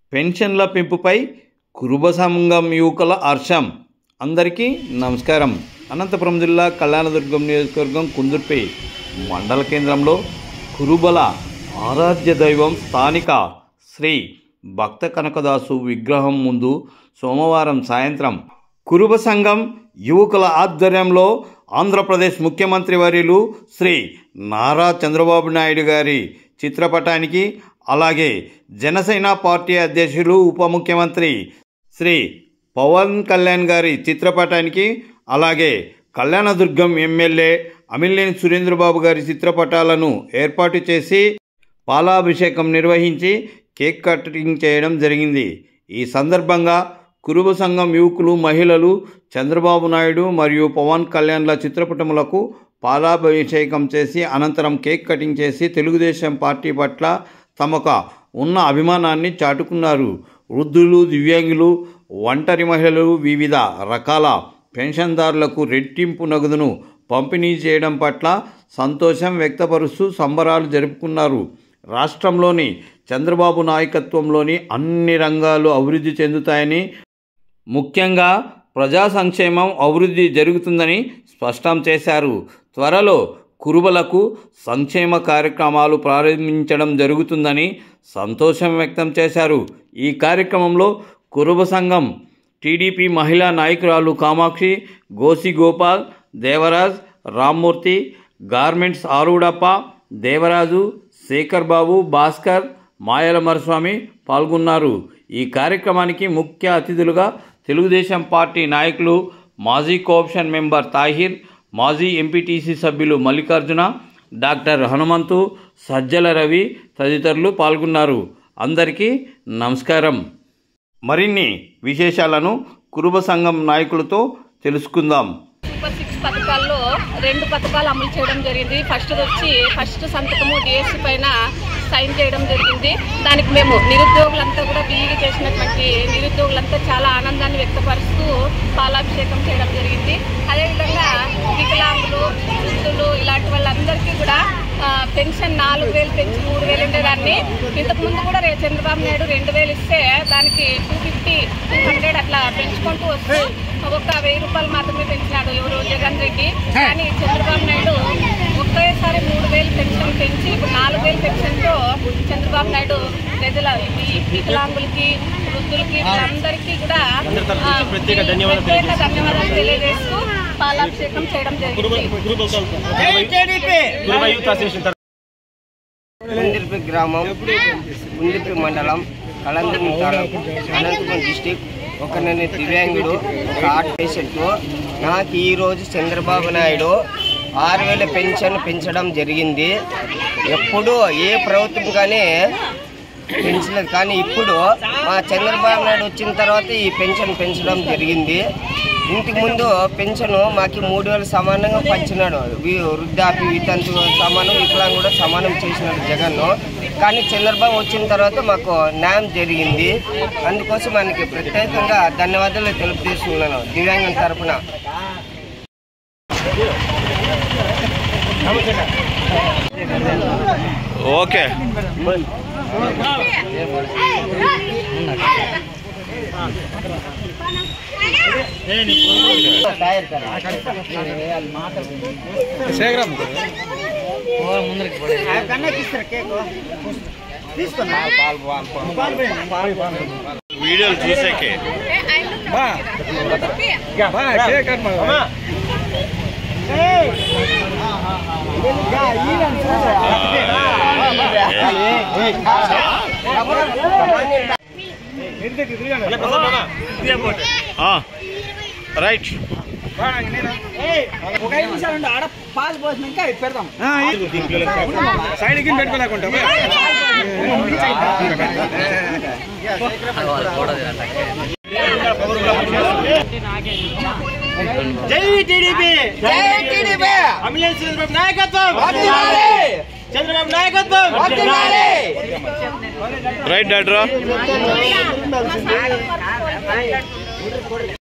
పెన్షన్ల పెంపుపై కురుబ సంఘం యువకుల హర్షం. అందరికీ నమస్కారం. అనంతపురం జిల్లా కళ్యాణదుర్గం నియోజకవర్గం కుందుర్పి మండల కేంద్రంలో కురుబల ఆరాధ్య దైవం స్థానిక శ్రీ భక్త కనకదాసు విగ్రహం ముందు సోమవారం సాయంత్రం కురుబ సంఘం యువకుల ఆధ్వర్యంలో ఆంధ్రప్రదేశ్ ముఖ్యమంత్రి వర్యులు శ్రీ నారా చంద్రబాబు నాయుడు గారి చిత్రపటానికి, అలాగే జనసేన పార్టీ అధ్యక్షులు ఉప ముఖ్యమంత్రి శ్రీ పవన్ కళ్యాణ్ గారి చిత్రపటానికి, అలాగే కళ్యాణదుర్గం ఎమ్మెల్యే అమిలినేని సురేంద్రబాబు గారి చిత్రపటాలను ఏర్పాటు చేసి పాలాభిషేకం నిర్వహించి కేక్ కటింగ్ చేయడం జరిగింది. ఈ సందర్భంగా కురుబ సంఘం యువకులు, మహిళలు చంద్రబాబు నాయుడు మరియు పవన్ కళ్యాణ్ల చిత్రపటములకు పాలాభిషేకం చేసి అనంతరం కేక్ కటింగ్ చేసి తెలుగుదేశం పార్టీ పట్ల తమకు ఉన్న అభిమానాన్ని చాటుకున్నారు. వృద్ధులు, దివ్యాంగులు, ఒంటరి మహిళలు, వివిధ రకాల పెన్షన్దారులకు రెట్టింపు నగదును పంపిణీ చేయడం పట్ల సంతోషం వ్యక్తపరుస్తూ సంబరాలు జరుపుకున్నారు. రాష్ట్రంలోని చంద్రబాబు నాయకత్వంలోని అన్ని రంగాలు అభివృద్ధి చెందుతాయని, ముఖ్యంగా ప్రజా సంక్షేమం అభివృద్ధి జరుగుతుందని స్పష్టం చేశారు. త్వరలో కురుబలకు సంక్షేమ కార్యక్రమాలు ప్రారంభించడం జరుగుతుందని సంతోషం వ్యక్తం చేశారు. ఈ కార్యక్రమంలో కురుబ సంఘం టీడీపీ మహిళా నాయకురాలు కామాక్షి, గోసి గోపాల్, దేవరాజ్, రామ్మూర్తి, గార్మెంట్స్ ఆరుడప్ప, దేవరాజు, శేఖర్ బాబు, భాస్కర్, మాయల మరస్వామి పాల్గొన్నారు. ఈ కార్యక్రమానికి ముఖ్య అతిథులుగా తెలుగుదేశం పార్టీ నాయకులు, మాజీ కోఆప్షన్ మెంబర్ తాహిర్, మాజీ ఎంపీటీసీ సభ్యులు మల్లికార్జున, డాక్టర్ హనుమంతు, సజ్జల రవి తదితరులు పాల్గొన్నారు. అందరికీ నమస్కారం. మరిన్ని విశేషాలను కురుబ సంఘం నాయకులతో తెలుసుకుందాం. సూపర్ 6 పథకాల్లో 2 పథకాలు అమలు చేయడం జరిగింది. ఫస్ట్ సంతకము డిఎస్సి పైన సైన్ చేయడం జరిగింది. దానికి మేము నిరుద్యోగులంతా కూడా బిల్లుగా చేసినటువంటి నిరుద్యోగులంతా చాలా ఆనందాన్ని వ్యక్తపరుస్తూ పాలాభిషేకం చేయడం జరిగింది. అదేవిధంగా వికలాంగులు, వృద్ధులు ఇలాంటి వాళ్ళందరికీ కూడా పెన్షన్ 4,000 పెంచి 3,000 ఉండేదాన్ని. ఇంతకుముందు కూడా చంద్రబాబు నాయుడు 2,000 ఇస్తే దానికి 250, 200 అట్లా పెంచుకుంటూ వస్తూ ఒక 1,000 రూపాయలు మాత్రమే పెంచినాడు ఎవరు జగన్ రెడ్డి. కానీ చంద్రబాబు నాయుడు ఒకేసారి 3,000 పెన్షన్ పెంచి ఇప్పుడు 4,000 పెన్షన్తో చంద్రబాబు నాయుడు ప్రజల వికలాంగులకి, వృద్ధులకి అందరికీ కూడా ప్రత్యేక ధన్యవాదాలు తెలియజేస్తూ పాలాభిషేకం చేయడం జరిగింది. కుందుర్పి గ్రామం, కుందుర్పి మండలం, కళ్యాణదుర్గం తాలూకు, అనంతపురం డిస్టిక్. నేను దివ్యాంగుడు, ఒక హార్ట్ పేషెంట్. నాకు ఈరోజు చంద్రబాబు నాయుడు 6,000 పెన్షన్ పెంచడం జరిగింది. ఎప్పుడు ఏ ప్రభుత్వం కానీ పెంచలేదు, కానీ ఇప్పుడు మా చంద్రబాబు నాయుడు వచ్చిన తర్వాత ఈ పెన్షన్ పెంచడం జరిగింది. ఇంటికి ముందు పెన్షన్ మాకు 3,000 సమానంగా పంచినాడు. వృద్ధాప్య వితంతు సమానం, వికలాంగుడు కూడా సమానం చేసినాడు జగన్. కానీ చంద్రబాబు వచ్చిన తర్వాత మాకు న్యాయం జరిగింది. అందుకోసం మనకి ప్రత్యేకంగా ధన్యవాదాలు తెలుపుతున్నాను దివ్యాంగం తరఫున. ఓకే. వీడియోలు చూసాకే రైట్. ఒక 5 నిమిషాలు ఆడ పాలు పోసినాక పెడతాం. సైడ్ కింద పెట్టుకోలేకుండా జై టీడీపీ, జై టీడీపీ, అమిలినేని చంద్రబాబు నాయకత్వం, చంద్రబాబు నాయకత్వం. Right doctor.